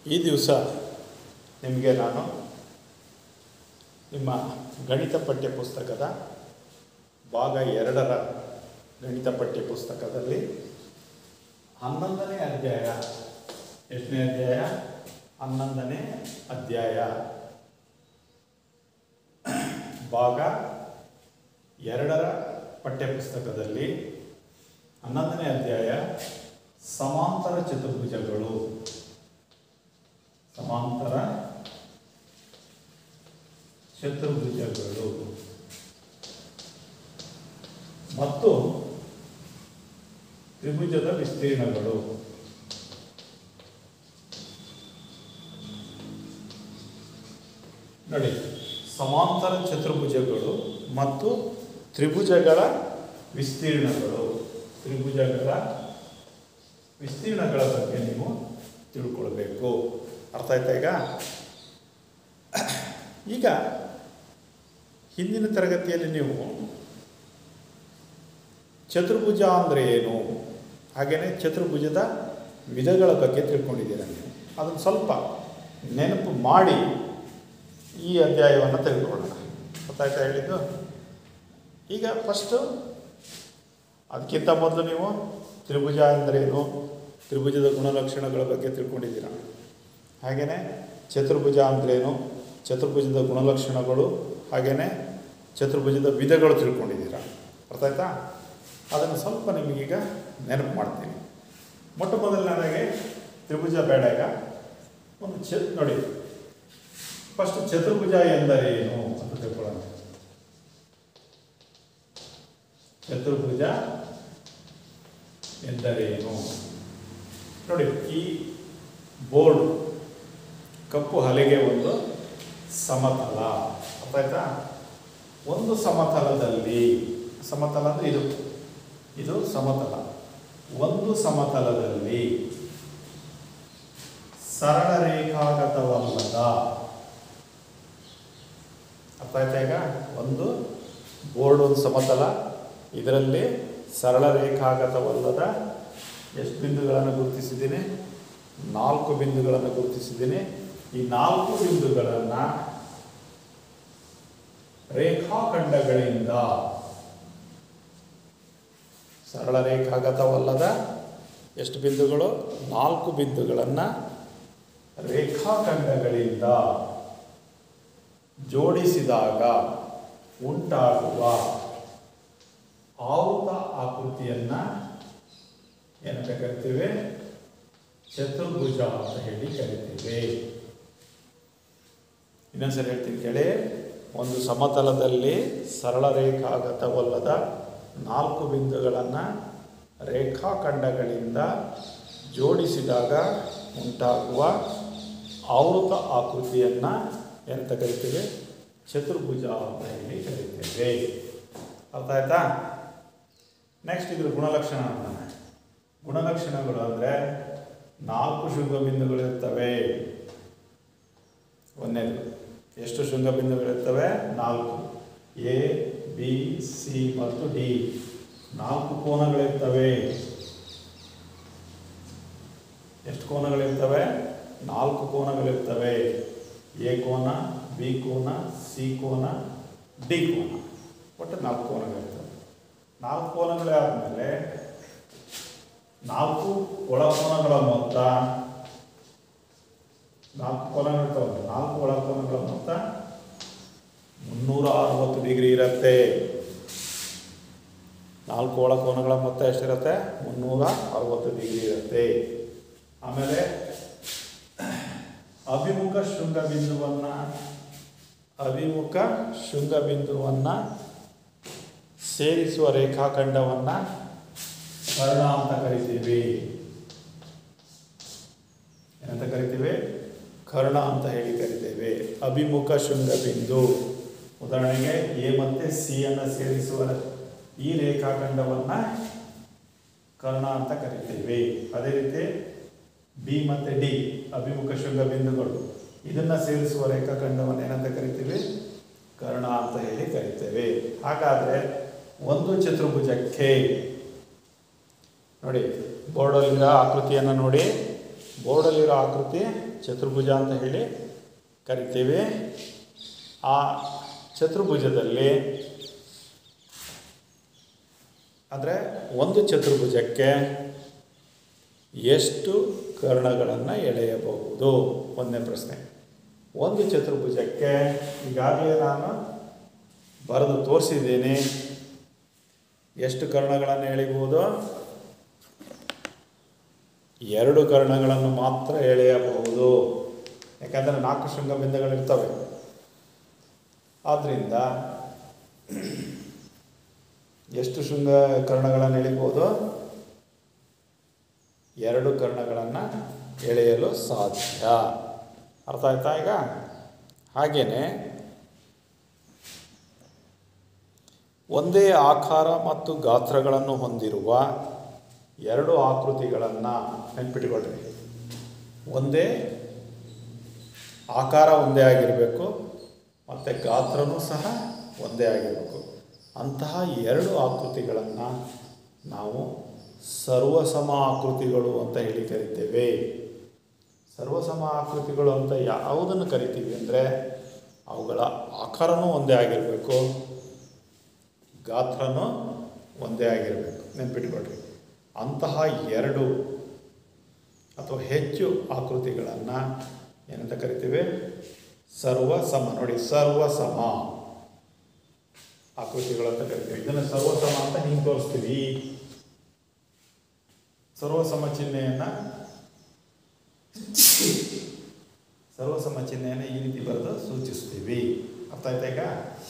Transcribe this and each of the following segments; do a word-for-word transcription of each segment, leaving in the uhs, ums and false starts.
ಈ ದಿವಸ ನಿಮಗೆ ನಾನು ನಿಮ್ಮ ಗಣಿತ ಪಠ್ಯ ಪುಸ್ತಕದ ಭಾಗ ಎರಡರ ಗಣಿತ ಪಠ್ಯ ಪುಸ್ತಕದಲ್ಲಿ ಹನ್ನೊಂದನೇ ಅಧ್ಯಾಯ, ಎಷ್ಟನೇ ಅಧ್ಯಾಯ? ಹನ್ನೊಂದನೇ ಅಧ್ಯಾಯ ಭಾಗ ಎರಡರ ಪಠ್ಯಪುಸ್ತಕದಲ್ಲಿ ಹನ್ನೊಂದನೇ ಅಧ್ಯಾಯ ಸಮಾಂತರ ಚತುರ್ಭುಜಗಳು ಸಮಾಂತರ ಚತುರ್ಭುಜಗಳು ಮತ್ತು ತ್ರಿಭುಜದ ವಿಸ್ತೀರ್ಣಗಳು ನೋಡಿ. ಸಮಾಂತರ ಚತುರ್ಭುಜಗಳು ಮತ್ತು ತ್ರಿಭುಜಗಳ ವಿಸ್ತೀರ್ಣಗಳು ತ್ರಿಭುಜಗಳ ವಿಸ್ತೀರ್ಣಗಳ ಬಗ್ಗೆ ನೀವು ತಿಳ್ಕೊಳ್ಬೇಕು. ಅರ್ಥ ಆಯ್ತಾ? ಈಗ ಈಗ ಹಿಂದಿನ ತರಗತಿಯಲ್ಲಿ ನೀವು ಚತುರ್ಭುಜ ಅಂದರೆ ಏನು, ಹಾಗೆಯೇ ಚತುರ್ಭುಜದ ವಿಧಗಳ ಬಗ್ಗೆ ತಿಳ್ಕೊಂಡಿದ್ದೀರ. ನೀವು ಅದನ್ನು ಸ್ವಲ್ಪ ನೆನಪು ಮಾಡಿ ಈ ಅಧ್ಯಾಯವನ್ನು ತೆಗೆದುಕೊಳ್ಳೋಣ. ಗೊತ್ತಾಯ್ತಾ ಹೇಳಿದ್ದು? ಈಗ ಫಸ್ಟು ಅದಕ್ಕಿಂತ ಮೊದಲು ನೀವು ತ್ರಿಭುಜ ಅಂದರೇನು, ತ್ರಿಭುಜದ ಗುಣಲಕ್ಷಣಗಳ ಬಗ್ಗೆ ತಿಳ್ಕೊಂಡಿದ್ದೀರ. ಹಾಗೆಯೇ ಚತುರ್ಭುಜ ಅಂದ್ರೇನು, ಚತುರ್ಭುಜದ ಗುಣಲಕ್ಷಣಗಳು, ಹಾಗೆಯೇ ಚತುರ್ಭುಜದ ವಿಧಗಳು ತಿಳ್ಕೊಂಡಿದ್ದೀರ. ಅರ್ಥ ಆಯ್ತಾ? ಅದನ್ನು ಸ್ವಲ್ಪ ನಿಮಗೀಗ ನೆನಪು ಮಾಡ್ತೀನಿ. ಮೊಟ್ಟ ಮೊದಲನೇದಾಗಿ ತ್ರಿಭುಜ ಬೇಡ. ಈಗ ಒಂದು ಚ ನೋಡಿ ಫಸ್ಟ್ ಚತುರ್ಭುಜ ಎಂದರೇನು ಅಂತ ತಿಳ್ಕೊಳ್ಳೋಣ. ಚತುರ್ಭುಜ ಎಂದರೇನು ನೋಡಿ. ಈ ಬೋರ್ಡ್ ಕಪ್ಪು ಹಲಗೆ ಒಂದು ಸಮತಲ. ಅರ್ಥ ಆಯ್ತಾ? ಒಂದು ಸಮತಲದಲ್ಲಿ, ಸಮತಲ ಅಂದರೆ ಇದು ಇದು ಸಮತಲ. ಒಂದು ಸಮತಲದಲ್ಲಿ ಸರಳ ರೇಖಾಗತವಲ್ಲದ, ಅರ್ಥ ಆಯ್ತಾ? ಈಗ ಒಂದು ಬೋರ್ಡ್ ಒಂದು ಸಮತಲ, ಇದರಲ್ಲಿ ಸರಳ ರೇಖಾಗತವಲ್ಲದ ಎಷ್ಟು ಬಿಂದುಗಳನ್ನು ಗುರುತಿಸಿದ್ದೀನಿ? ನಾಲ್ಕು ಬಿಂದುಗಳನ್ನು ಗುರುತಿಸಿದ್ದೀನಿ. ಈ ನಾಲ್ಕು ಬಿಂದುಗಳನ್ನು ರೇಖಾಖಂಡಗಳಿಂದ, ಸರಳ ರೇಖಾಗತವಲ್ಲದ ಎಷ್ಟು ಬಿಂದುಗಳು? ನಾಲ್ಕು ಬಿಂದುಗಳನ್ನು ರೇಖಾಖಂಡಗಳಿಂದ ಜೋಡಿಸಿದಾಗ ಉಂಟಾಗುವ ಆವೃತ ಆಕೃತಿಯನ್ನು ಏನಂತ ಕರಿತೀವಿ? ಚತುರ್ಭುಜ ಅಂತ ಹೇಳಿ ಕರಿತೀವಿ. ಇನ್ನೊಂದ್ಸರಿ ಹೇಳ್ತೀನಿ ಕೇಳಿ. ಒಂದು ಸಮತಲದಲ್ಲಿ ಸರಳ ರೇಖಾಗತವಲ್ಲದ ನಾಲ್ಕು ಬಿಂದುಗಳನ್ನು ರೇಖಾಖಂಡಗಳಿಂದ ಜೋಡಿಸಿದಾಗ ಉಂಟಾಗುವ ಆವೃತ ಆಕೃತಿಯನ್ನು ಏನಂತ ಕರಿತೀವಿ? ಚತುರ್ಭುಜ ಅಂತ ಹೇಳಿ ಕರಿತೇವೆ. ಅರ್ಥ ಆಯ್ತಾ? ನೆಕ್ಸ್ಟ್ ಇದ್ರ ಗುಣಲಕ್ಷಣ ಅಂತಾನೆ. ಗುಣಲಕ್ಷಣಗಳು ಅಂದರೆ ನಾಲ್ಕು ಶೃಂಗಬಿಂದುಗಳಿರ್ತವೆ. ಒಂದನೇದು ಎಷ್ಟು ಶೃಂಗಬಿಂದುಗಳಿರ್ತವೆ? ನಾಲ್ಕು. ಎ, ಬಿ, ಸಿ ಮತ್ತು ಡಿ. ನಾಲ್ಕು ಕೋನಗಳಿರ್ತವೆ. ಎಷ್ಟು ಕೋನಗಳಿರ್ತವೆ? ನಾಲ್ಕು ಕೋನಗಳಿರ್ತವೆ. ಎ ಕೋನ, ಬಿ ಕೋನ, ಸಿ ಕೋನ, ಡಿ ಕೋನ. ಒಟ್ಟು ನಾಲ್ಕು ಕೋನಗಳಿರ್ತವೆ. ನಾಲ್ಕು ಕೋನಗಳೇ ಆದಮೇಲೆ ನಾಲ್ಕು ಒಳಕೋನಗಳ ಮೊತ್ತ, ನಾಲ್ಕು ಕೋನಗಳಿರ್ತವೆ. ನಾಲ್ಕು ಒಳಕೋನಗಳ ಮೊತ್ತ ಮುನ್ನೂರ ಅರವತ್ತು ಡಿಗ್ರಿ ಇರುತ್ತೆ. ನಾಲ್ಕು ಒಳಕೋನಗಳ ಮೊತ್ತ ಎಷ್ಟಿರುತ್ತೆ? ಮುನ್ನೂರ ಅರವತ್ತು ಡಿಗ್ರಿ ಇರುತ್ತೆ. ಆಮೇಲೆ ಅಭಿಮುಖ ಶೃಂಗಬಿಂದುವನ್ನು ಅಭಿಮುಖ ಶೃಂಗಬಿಂದುವನ್ನು ಸೇರಿಸುವ ರೇಖಾಖಂಡವನ್ನು ಕರ್ಣ ಅಂತ ಕರಿತೀವಿ. ಏನಂತ ಕರಿತೀವಿ? ಕರ್ಣ ಅಂತ ಹೇಳಿ ಕರಿತೇವೆ. ಅಭಿಮುಖ ಶೃಂಗಬಿಂದು, ಉದಾಹರಣೆಗೆ ಎ ಮತ್ತು ಸಿ ಅನ್ನು ಸೇರಿಸುವ ಈ ರೇಖಾಖಂಡವನ್ನು ಕರ್ಣ ಅಂತ ಕರಿತೇವೆ. ಅದೇ ರೀತಿ ಬಿ ಮತ್ತು ಡಿ ಅಭಿಮುಖ ಶೃಂಗಬಿಂದುಗಳು, ಇದನ್ನು ಸೇರಿಸುವ ರೇಖಾಖಂಡವನ್ನು ಏನಂತ ಕರಿತೀವಿ? ಕರ್ಣ ಅಂತ ಹೇಳಿ ಕರಿತೇವೆ. ಹಾಗಾದರೆ ಒಂದು ಚತುರ್ಭುಜಕ್ಕೆ ನೋಡಿ, ಬೋರ್ಡಲ್ಲಿನ ಆಕೃತಿಯನ್ನು ನೋಡಿ. ಬೋರ್ಡಲ್ಲಿರೋ ಆಕೃತಿ ಚತುರ್ಭುಜ ಅಂತ ಹೇಳಿ ಕರಿತೀವಿ. ಆ ಚತುರ್ಭುಜದಲ್ಲಿ ಅಂದರೆ ಒಂದು ಚತುರ್ಭುಜಕ್ಕೆ ಎಷ್ಟು ಕರ್ಣಗಳನ್ನು ಎಳೆಯಬಹುದು ಒಂದನೇ ಪ್ರಶ್ನೆ. ಒಂದು ಚತುರ್ಭುಜಕ್ಕೆ ಈಗಾಗಲೇ ನಾನು ಬರೆದು ತೋರಿಸಿದ್ದೀನಿ. ಎಷ್ಟು ಕರ್ಣಗಳನ್ನು ಎಳೆಯಬಹುದು? ಎರಡು ಕರ್ಣಗಳನ್ನು ಮಾತ್ರ ಎಳೆಯಬಹುದು. ಯಾಕಂದರೆ ನಾಲ್ಕು ಶೃಂಗಬಿಂದುಗಳಿರ್ತವೆ. ಆದ್ದರಿಂದ ಎಷ್ಟು ಶೃಂಗ ಕರ್ಣಗಳನ್ನು ಎಳಿಬೋದು? ಎರಡು ಕರ್ಣಗಳನ್ನು ಎಳೆಯಲು ಸಾಧ್ಯ. ಅರ್ಥ ಆಯ್ತಾ ಈಗ? ಹಾಗೆಯೇ ಒಂದೇ ಆಕಾರ ಮತ್ತು ಗಾತ್ರಗಳನ್ನು ಹೊಂದಿರುವ ಎರಡು ಆಕೃತಿಗಳನ್ನು ನೆನಪಿಟ್ಕೊಳ್ರಿ. ಒಂದೇ ಆಕಾರ ಒಂದೇ ಆಗಿರಬೇಕು ಮತ್ತು ಗಾತ್ರನೂ ಸಹ ಒಂದೇ ಆಗಿರಬೇಕು. ಅಂತಹ ಎರಡು ಆಕೃತಿಗಳನ್ನು ನಾವು ಸರ್ವಸಮ ಆಕೃತಿಗಳು ಅಂತ ಹೇಳಿ ಕರಿತೇವೆ. ಸರ್ವಸಮ ಆಕೃತಿಗಳು ಅಂತ ಯಾವುದನ್ನು ಕರಿತೀವಿ ಅಂದರೆ ಅವುಗಳ ಆಕಾರನೂ ಒಂದೇ ಆಗಿರಬೇಕು, ಗಾತ್ರನೂ ಒಂದೇ ಆಗಿರಬೇಕು. ನೆನಪಿಟ್ಕೊಳ್ರಿ. ಅಂತಹ ಎರಡು ಅಥವಾ ಹೆಚ್ಚು ಆಕೃತಿಗಳನ್ನು ಏನಂತ ಕರಿತೀವಿ? ಸರ್ವಸಮ. ನೋಡಿ, ಸರ್ವಸಮ ಆಕೃತಿಗಳು ಅಂತ ಕರಿತೀವಿ. ಇದನ್ನು ಸರ್ವಸಮ ಅಂತ ಹಿಂಗೆ ತೋರಿಸ್ತೀವಿ. ಸರ್ವಸಮ ಚಿಹ್ನೆಯನ್ನು ಸರ್ವಸಮ ಚಿಹ್ನೆಯನ್ನು ಈ ರೀತಿ ಬರೆದು ಸೂಚಿಸ್ತೀವಿ. ಅರ್ಥ ಆಯ್ತಾ ಈಗ?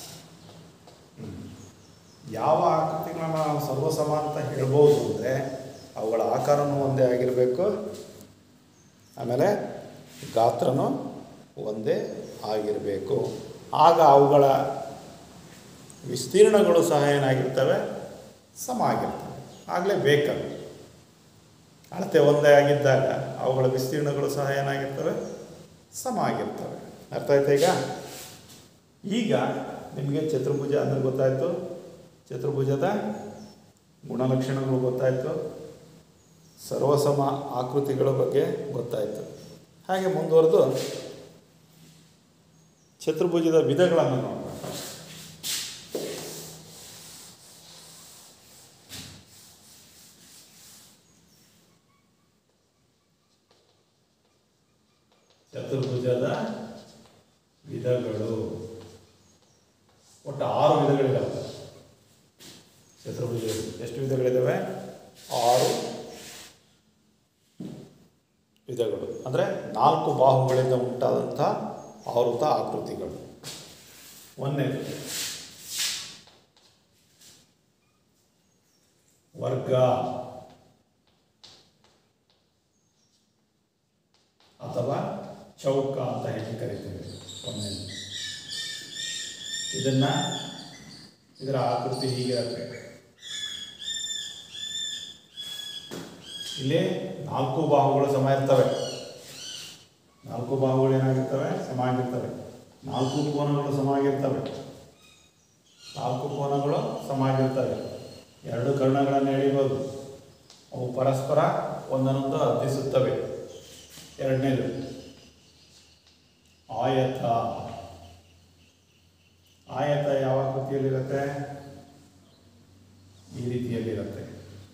ಯಾವ ಆಕೃತಿಗಳನ್ನ ನಾವು ಸರ್ವಸಮ ಅಂತ ಹೇಳ್ಬೋದು ಅಂದರೆ ಅವುಗಳ ಆಕಾರನೂ ಒಂದೇ ಆಗಿರಬೇಕು, ಆಮೇಲೆ ಗಾತ್ರನೂ ಒಂದೇ ಆಗಿರಬೇಕು. ಆಗ ಅವುಗಳ ವಿಸ್ತೀರ್ಣಗಳು ಸಹ ಏನಾಗಿರ್ತವೆ? ಸಮ ಆಗಿರ್ತವೆ. ಆಗಲೇ ಬೇಕಲ್ಲ. ಅಳತೆ ಒಂದೇ ಆಗಿದ್ದಾಗ ಅವುಗಳ ವಿಸ್ತೀರ್ಣಗಳು ಸಹ ಏನಾಗಿರ್ತವೆ? ಸಮ ಆಗಿರ್ತವೆ. ಅರ್ಥ ಆಯ್ತಾ ಈಗ? ಈಗ ನಿಮಗೆ ಚತುರ್ಭುಜ ಅಂದರೆ ಗೊತ್ತಾಯಿತು, ಚತುರ್ಭುಜದ ಗುಣಲಕ್ಷಣಗಳು ಗೊತ್ತಾಯಿತು, ಸರ್ವಸಮ ಆಕೃತಿಗಳ ಬಗ್ಗೆ ಗೊತ್ತಾಯಿತು. ಹಾಗೆ ಮುಂದುವರೆದು ಚತುರ್ಭುಜದ ವಿಧಗಳನ್ನು ನೋಡೋಣ. ಚತುರ್ಭುಜದ ವಿಧಗಳು ಒಟ್ಟು ಆರು ವಿಧಗಳಿದ್ದಾವೆ. ಚತುರ್ಭುಜ ಎಷ್ಟು ವಿಧಗಳಿದ್ದಾವೆ? ಆರು ವಿಧಗಳು. ಅಂದರೆ ನಾಲ್ಕು ಬಾಹುಗಳಿಂದ ಉಂಟಾದಂಥ ಆವೃತ ಆಕೃತಿಗಳು. ಒಂದನೇದು ವರ್ಗ ಅಥವಾ ಚೌಕ ಅಂತ ಹೇಳಿ ಕರಿತೇವೆ. ಒಂದನೇದು ಇದನ್ನ ಇದರ ಆಕೃತಿ ಹೀಗಿರುತ್ತೆ. ಇಲ್ಲಿ ನಾಲ್ಕು ಬಾಹುಗಳು ಸಮ ಇರ್ತವೆ. ನಾಲ್ಕು ಬಾಹುಗಳು ಏನಾಗಿರ್ತವೆ? ಸಮ ಆಗಿರ್ತವೆ. ನಾಲ್ಕು ಕೋನಗಳು ಸಮ ಆಗಿರ್ತವೆ. ನಾಲ್ಕು ಕೋನಗಳು ಸಮ ಆಗಿರ್ತವೆ. ಎರಡು ಕರ್ಣಗಳನ್ನು ಎಳಿಬೋದು. ಅವು ಪರಸ್ಪರ ಒಂದನ್ನೊಂದು ಅರ್ಧಿಸುತ್ತವೆ. ಎರಡನೇದು ಆಯತ. ಆಯತ ಯಾವ ಆಕೃತಿಯಲ್ಲಿರುತ್ತೆ? ಈ ರೀತಿಯಲ್ಲಿರುತ್ತೆ.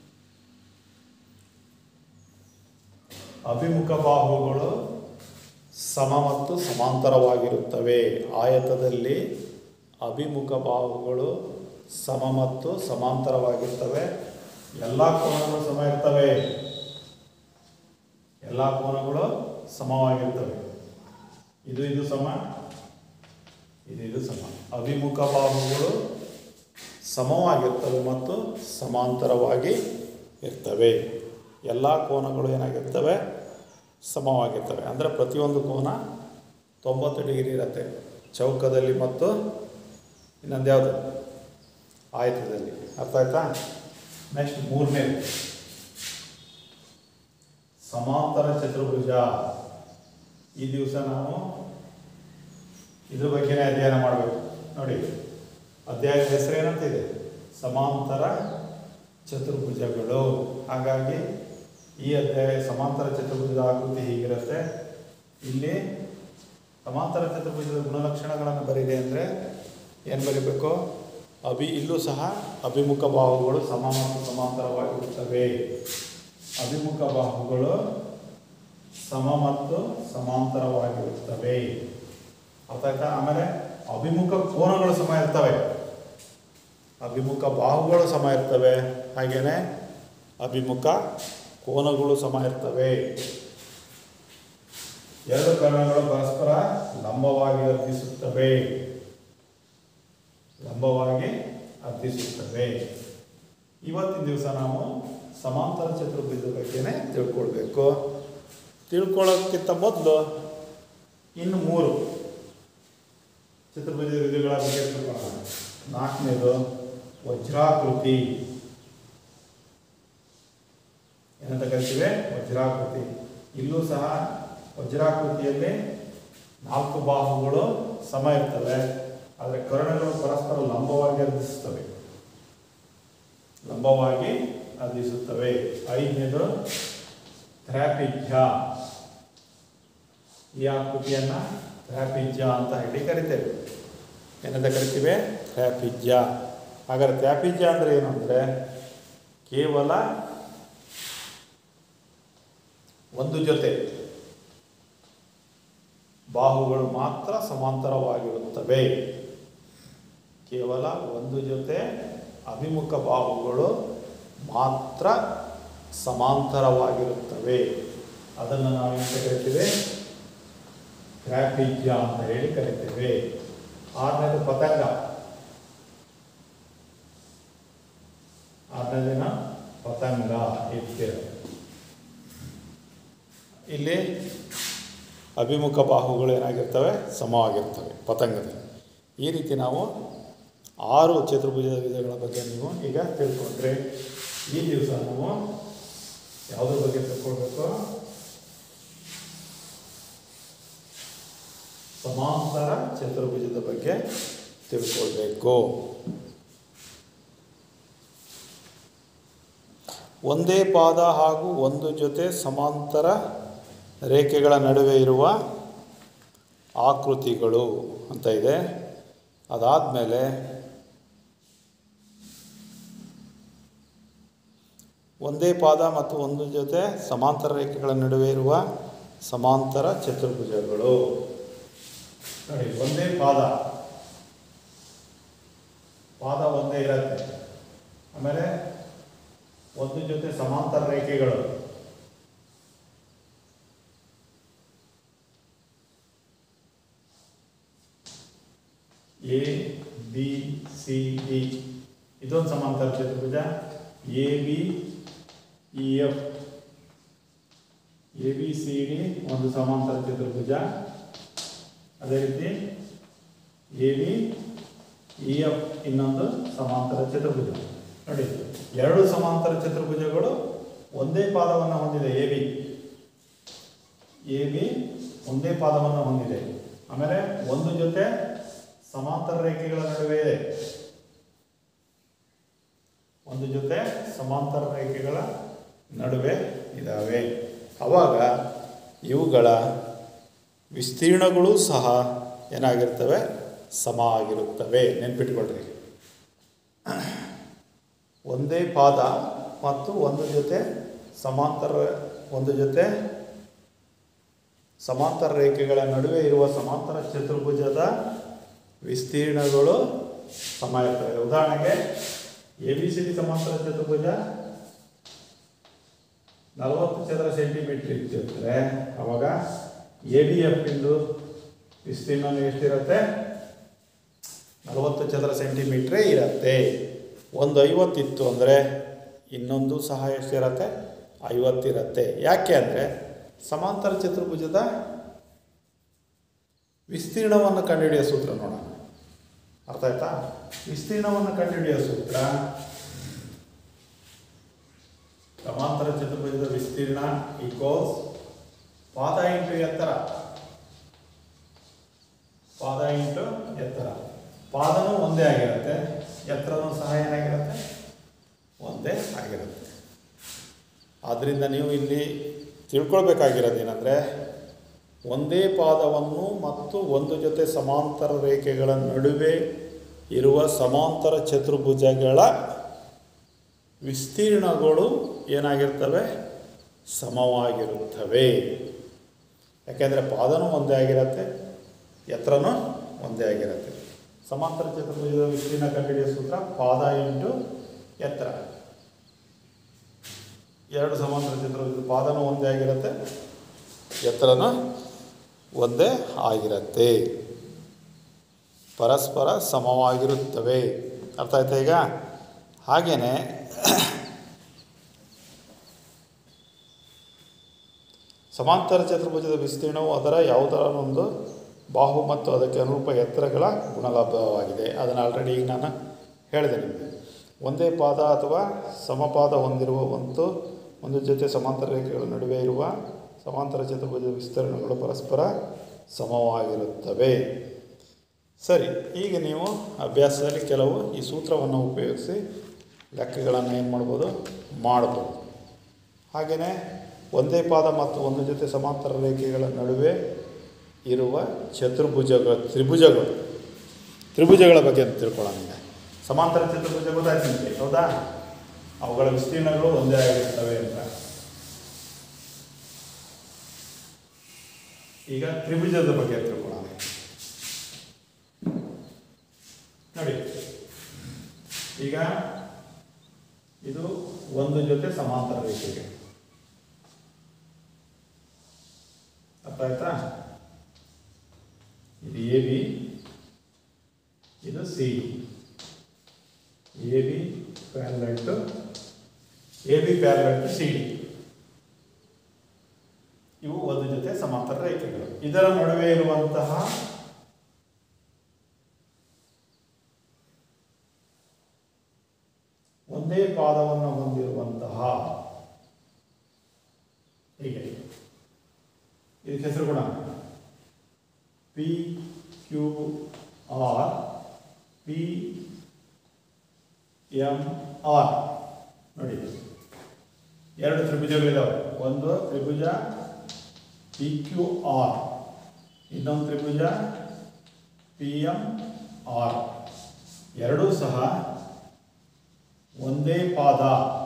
ಅಭಿಮುಖ ಬಾಹುಗಳು ಸಮ ಮತ್ತು ಸಮಾಂತರವಾಗಿರುತ್ತವೆ. ಆಯತದಲ್ಲಿ ಅಭಿಮುಖ ಬಾಹುಗಳು ಸಮ ಮತ್ತು ಸಮಾಂತರವಾಗಿರ್ತವೆ. ಎಲ್ಲ ಕೋನಗಳು ಸಮ ಇರ್ತವೆ. ಎಲ್ಲ ಕೋನಗಳು ಸಮವಾಗಿರ್ತವೆ. ಇದು ಇದು ಸಮ, ಇದು ಇದು ಸಮ. ಅಭಿಮುಖ ಬಾಹುಗಳು ಸಮವಾಗಿರ್ತವೆ ಮತ್ತು ಸಮಾಂತರವಾಗಿ ಇರ್ತವೆ. ಎಲ್ಲ ಕೋನಗಳು ಏನಾಗಿರ್ತವೆ? ಸಮವಾಗಿರ್ತವೆ. ಅಂದರೆ ಪ್ರತಿಯೊಂದು ಕೋನ ತೊಂಬತ್ತು ಡಿಗ್ರಿ ಇರುತ್ತೆ ಚೌಕದಲ್ಲಿ ಮತ್ತು ಇನ್ನೊಂದು ಯಾವುದು? ಆಯತದಲ್ಲಿ. ಅರ್ಥ ಆಯ್ತಾ? ನೆಕ್ಸ್ಟ್ ಮೂರನೇ ಸಮಾಂತರ ಚತುರ್ಭುಜ. ಈ ದಿವಸ ನಾವು ಇದ್ರ ಬಗ್ಗೆನೇ ಅಧ್ಯಯನ ಮಾಡಬೇಕು. ನೋಡಿ, ಅಧ್ಯಾಯದ ಹೆಸರು ಏನಂತಿದೆ? ಸಮಾಂತರ ಚತುರ್ಭುಜಗಳು. ಹಾಗಾಗಿ ಈ ಅಧ್ಯಾಯ ಸಮಾಂತರ ಚತುರ್ಭುಜದ ಆಕೃತಿ ಹೀಗಿರುತ್ತೆ. ಇಲ್ಲಿ ಸಮಾಂತರ ಚತುರ್ಭುಜದ ಗುಣಲಕ್ಷಣಗಳನ್ನು ಬರೀದೆ ಅಂದರೆ ಏನು ಬರೀಬೇಕು? ಅಭಿ ಇಲ್ಲೂ ಸಹ ಅಭಿಮುಖ ಬಾಹುಗಳು ಸಮ ಮತ್ತು ಸಮಾಂತರವಾಗಿರುತ್ತವೆ. ಅಭಿಮುಖ ಬಾಹುಗಳು ಸಮ ಮತ್ತು ಸಮಾಂತರವಾಗಿರುತ್ತವೆ. ಅರ್ಥ ಆಯ್ತಾ? ಆಮೇಲೆ ಅಭಿಮುಖ ಕೋನಗಳು ಸಮ ಇರ್ತವೆ, ಅಭಿಮುಖ ಬಾಹುಗಳು ಸಮ ಇರ್ತವೆ, ಹಾಗೆಯೇ ಅಭಿಮುಖ ಕೋನಗಳು ಸಮ ಇರ್ತವೆ. ಎರಡು ಕರ್ಣಗಳು ಪರಸ್ಪರ ಲಂಬವಾಗಿ ಅರ್ಧಿಸುತ್ತವೆ ಲಂಬವಾಗಿ ಅರ್ಧಿಸುತ್ತವೆ. ಇವತ್ತಿನ ದಿವಸ ನಾವು ಸಮಾಂತರ ಚತುರ್ಭುಜದ ಬಗ್ಗೆನೇ ತಿಳ್ಕೊಳ್ಬೇಕು. ತಿಳ್ಕೊಳ್ಳೋಕ್ಕಿಂತ ಮೊದಲು ಇನ್ನು ಮೂರು ಚತುರ್ಭುಜ ವಿಧಿಗಳ ಬಗ್ಗೆ ತಿಳ್ಕೊಳ್ಳೋಣ. ನಾಲ್ಕನೇದು ವಜ್ರಾಕೃತಿ. ಏನಂತ ಕರಿತೀವಿ? ವಜ್ರಾಕೃತಿ. ಇಲ್ಲೂ ಸಹ ವಜ್ರಾಕೃತಿಯಲ್ಲಿ ನಾಲ್ಕು ಬಾಹುಗಳು ಸಮ ಇರ್ತವೆ, ಆದರೆ ಕರ್ಣಗಳು ಪರಸ್ಪರ ಲಂಬವಾಗಿ ಅರ್ಧಿಸುತ್ತವೆ ಲಂಬವಾಗಿ ಅರ್ಧಿಸುತ್ತವೆ. ಐದನೇದು ತ್ರಾಪಿಜ್ಯ. ಈ ಆಕೃತಿಯನ್ನು ತ್ರಾಪಿಜ್ಯ ಅಂತ ಹೇಳಿ ಕರಿತೇವೆ. ಏನಂತ ಕರಿತೀವಿ? ತ್ರಾಪಿಜ್ಯ. ಹಾಗಾದರೆ ತ್ರಾಪಿಜ್ಯ ಅಂದರೆ ಏನು ಅಂದರೆ ಕೇವಲ ಒಂದು ಜೊತೆ ಬಾಹುಗಳು ಮಾತ್ರ ಸಮಾಂತರವಾಗಿರುತ್ತವೆ. ಕೇವಲ ಒಂದು ಜೊತೆ ಅಭಿಮುಖ ಬಾಹುಗಳು ಮಾತ್ರ ಸಮಾಂತರವಾಗಿರುತ್ತವೆ. ಅದನ್ನು ನಾವು ಎಂತ ಕರಿತೀವಿ? ತ್ರಾಪಿಜ್ಯ ಅಂತ ಹೇಳಿ ಕರಿತೇವೆ. ಆರನೇದು ಪತಂಗ. ಆರನೇದಿನ ಪತಂಗ ಇತ್ಯರ್ಥ. ಇಲ್ಲಿ ಅಭಿಮುಖ ಬಾಹುಗಳು ಏನಾಗಿರ್ತವೆ? ಸಮವಾಗಿರ್ತವೆ ಪತಂಗದಲ್ಲಿ. ಈ ರೀತಿ ನಾವು ಆರು ಚತುರ್ಭುಜದ ವಿಧಗಳ ಬಗ್ಗೆ ನೀವು ಈಗ ತಿಳ್ಕೊಂಡ್ರೆ, ಈ ದಿವಸ ನಾವು ಯಾವುದ್ರ ಬಗ್ಗೆ ತಿಳ್ಕೊಳ್ಬೇಕು? ಸಮಾಂತರ ಚತುರ್ಭುಜದ ಬಗ್ಗೆ ತಿಳ್ಕೊಳ್ಬೇಕು. ಒಂದೇ ಪಾದ ಹಾಗೂ ಒಂದು ಜೊತೆ ಸಮಾಂತರ ರೇಖೆಗಳ ನಡುವೆ ಇರುವ ಆಕೃತಿಗಳು ಅಂತ ಇದೆ. ಅದಾದಮೇಲೆ ಒಂದೇ ಪಾದ ಮತ್ತು ಒಂದು ಜೊತೆ ಸಮಾಂತರ ರೇಖೆಗಳ ನಡುವೆ ಇರುವ ಸಮಾಂತರ ಚತುರ್ಭುಜಗಳು. ನೋಡಿ, ಒಂದೇ ಪಾದ ಪಾದ ಒಂದೇ ಇರುತ್ತೆ. ಆಮೇಲೆ ಒಂದು ಜೊತೆ ಸಮಾಂತರ ರೇಖೆಗಳು, ಎ ಬಿ ಸಿ ಡಿ ಇದೊಂದು ಸಮಾಂತರ ಚತುರ್ಭುಜ. A B E F A B C D ಒಂದು ಸಮಾಂತರ ಚತುರ್ಭುಜ. ಅದೇ ರೀತಿ ಎ ಬಿ ಇ ಎಫ್ ಇನ್ನೊಂದು ಸಮಾಂತರ ಚತುರ್ಭುಜ. ನೋಡಿ, ಎರಡು ಸಮಾಂತರ ಚತುರ್ಭುಜಗಳು ಒಂದೇ ಪಾದವನ್ನು ಹೊಂದಿದೆ. ಎ ಬಿ ಎ ಬಿ ಒಂದೇ ಪಾದವನ್ನು ಹೊಂದಿದೆ. ಆಮೇಲೆ ಒಂದು ಜೊತೆ ಸಮಾಂತರ ರೇಖೆಗಳ ನಡುವೆ ಇದೆ. ಒಂದು ಜೊತೆ ಸಮಾಂತರ ರೇಖೆಗಳ ನಡುವೆ ಇದ್ದಾವೆ. ಆವಾಗ ಇವುಗಳ ವಿಸ್ತೀರ್ಣಗಳು ಸಹ ಏನಾಗಿರ್ತವೆ? ಸಮ ಆಗಿರುತ್ತವೆ. ನೆನ್ಪಿಟ್ಕೊಳ್ರಿ, ಒಂದೇ ಪಾದ ಮತ್ತು ಒಂದು ಜೊತೆ ಸಮಾಂತರ ಒಂದು ಜೊತೆ ಸಮಾಂತರ ರೇಖೆಗಳ ನಡುವೆ ಇರುವ ಸಮಾಂತರ ಚತುರ್ಭುಜದ ವಿಸ್ತೀರ್ಣಗಳು ಸಮ ಇರ್ತವೆ. ಉದಾಹರಣೆಗೆ ಎ ಬಿ ಸಿ ಡಿ ಸಮಾಂತರ ಚತುರ್ಭುಜ ನಲವತ್ತು ಚದರ ಸೆಂಟಿಮೀಟರ್ ಇರ್ತಿರ್ತಾರೆ. ಅವಾಗ ಎ ಬಿ ಎಫ್ ಇಂದು ವಿಸ್ತೀರ್ಣ ಎಷ್ಟಿರುತ್ತೆ? ನಲವತ್ತು ಚದರ ಸೆಂಟಿಮೀಟ್ರೇ ಇರುತ್ತೆ. ಒಂದು ಐವತ್ತಿತ್ತು ಅಂದರೆ ಇನ್ನೊಂದು ಸಹ ಎಷ್ಟಿರುತ್ತೆ? ಐವತ್ತಿರುತ್ತೆ. ಯಾಕೆ ಅಂದರೆ ಸಮಾಂತರ ಚತುರ್ಭುಜದ ವಿಸ್ತೀರ್ಣವನ್ನು ಕಂಡುಹಿಡಿಯೋ ಸೂತ್ರ ನೋಡೋಣ. ಅರ್ಥ ಆಯ್ತಾ? ವಿಸ್ತೀರ್ಣವನ್ನು ಕಂಡುಹಿಡಿಯೋ ಸೂತ್ರ ಸಮಾಂತರ ಚತುರ್ಭುಜದ ವಿಸ್ತೀರ್ಣ ಈಕ್ವಲ್ಸ್ ಪಾದ ಇಂಟು ಎತ್ತರ. ಪಾದ ಇಂಟು ಎತ್ತರ. ಪಾದನೂ ಒಂದೇ ಆಗಿರುತ್ತೆ, ಎತ್ತರನೂ ಸಹ ಏನಾಗಿರುತ್ತೆ? ಒಂದೇ ಆಗಿರುತ್ತೆ. ಆದ್ದರಿಂದ ನೀವು ಇಲ್ಲಿ ತಿಳ್ಕೊಳ್ಬೇಕಾಗಿರೋದೇನೆಂದರೆ, ಒಂದೇ ಪಾದವನ್ನು ಮತ್ತು ಒಂದು ಜೊತೆ ಸಮಾಂತರ ರೇಖೆಗಳ ನಡುವೆ ಇರುವ ಸಮಾಂತರ ಚತುರ್ಭುಜಗಳ ವಿಸ್ತೀರ್ಣಗಳು ಏನಾಗಿರ್ತವೆ? ಸಮವಾಗಿರುತ್ತವೆ. ಯಾಕೆಂದರೆ ಪಾದನೂ ಒಂದೇ ಆಗಿರುತ್ತೆ, ಎತ್ತರನೂ ಒಂದೇ ಆಗಿರುತ್ತೆ. ಸಮಾಂತರ ಚತುರ್ಭುಜದ ವಿಸ್ತೀರ್ಣ ಕಂಡುಹಿಡಿಯುವ ಸೂತ್ರ ಪಾದ ಇಂಟು ಎತ್ತರ. ಎರಡು ಸಮಾಂತರ ಚತುರ್ಭುಜದ ಪಾದನೂ ಒಂದೇ ಆಗಿರುತ್ತೆ, ಎತ್ತರನೂ ಒಂದೇ ಆಗಿರುತ್ತೆ, ಪರಸ್ಪರ ಸಮವಾಗಿರುತ್ತವೆ. ಅರ್ಥ ಆಯ್ತಾ ಈಗ? ಹಾಗೆಯೇ ಸಮಾಂತರ ಚತುರ್ಭುಜದ ವಿಸ್ತೀರ್ಣವು ಅದರ ಯಾವುದರೊಂದು ಬಾಹು ಮತ್ತು ಅದಕ್ಕೆ ಅನುರೂಪ ಎತ್ತರಗಳ ಗುಣಲಬ್ಧವಾಗಿದೆ. ಅದನ್ನು ಆಲ್ರೆಡಿ ಈಗ ನಾನು ಹೇಳಿದೆ ನಿಮಗೆ. ಒಂದೇ ಪಾದ ಅಥವಾ ಸಮಪಾದ ಹೊಂದಿರುವ ಒಂದು ಒಂದು ಜೊತೆ ಸಮಾಂತರ ರೇಖೆಗಳ ನಡುವೆ ಇರುವ ಸಮಾಂತರ ಚತುರ್ಭುಜದ ವಿಸ್ತೀರ್ಣಗಳು ಪರಸ್ಪರ ಸಮವಾಗಿರುತ್ತವೆ. ಸರಿ, ಈಗ ನೀವು ಅಭ್ಯಾಸದಲ್ಲಿ ಕೆಲವು ಈ ಸೂತ್ರವನ್ನು ಉಪಯೋಗಿಸಿ ಲೆಕ್ಕಗಳನ್ನು ಏನು ಮಾಡ್ಬೋದು? ಮಾಡ್ಬೋದು. ಹಾಗೆಯೇ ಒಂದೇ ಪಾದ ಮತ್ತು ಒಂದು ಜೊತೆ ಸಮಾಂತರ ರೇಖೆಗಳ ನಡುವೆ ಇರುವ ಚತುರ್ಭುಜಗಳ ತ್ರಿಭುಜಗಳು ತ್ರಿಭುಜಗಳ ಬಗ್ಗೆ ಅಂತ ತಿಳ್ಕೊಳ್ಳೋಣ. ಈಗ ಸಮಾಂತರ ಚತುರ್ಭುಜ ಗೊತ್ತಾಯ್ತು ನಿಮಗೆ, ಹೌದಾ? ಅವುಗಳ ವಿಸ್ತೀರ್ಣಗಳು ಒಂದೇ ಆಗಿರ್ತವೆ ಅಂತ. ಈಗ ತ್ರಿಭುಜದ ಬಗ್ಗೆ ತಿಳ್ಕೊಳ್ಳೋಣ. ನೋಡಿ, ಈಗ ಇದು ಒಂದು ಜೊತೆ ಸಮಾಂತರ ರೇಖೆಗೆ, ಅರ್ಥ ಆಯ್ತಾ? ಇದು ಎ ಬಿ, ಇದು C D. A B parallel to A B parallel to C D. ಇವು ಒಂದು ಜೊತೆ ಸಮಾಂತರ ರೇಖೆಗಳು. ಇದರ ನಡುವೆ ಇರುವಂತಹ ಒಂದೇ ಪಾದವನ್ನು ಹೊಂದಿರುವಂತಹ, ಹೀಗೆ ಇದಕ್ಕೆ ಹೆಸರು ಕೂಡ P Q R, P M R. ನೋಡಿ, ಎರಡು ತ್ರಿಭುಜಗಳಿದ್ದಾವೆ. ಒಂದು ತ್ರಿಭುಜ ಪಿ ಕ್ಯೂ ಆರ್, ಇನ್ನೊಂದು ತ್ರಿಭುಜ ಪಿ ಎಂ ಆರ್. ಎರಡೂ ಸಹ ಒಂದೇ ಪಾದ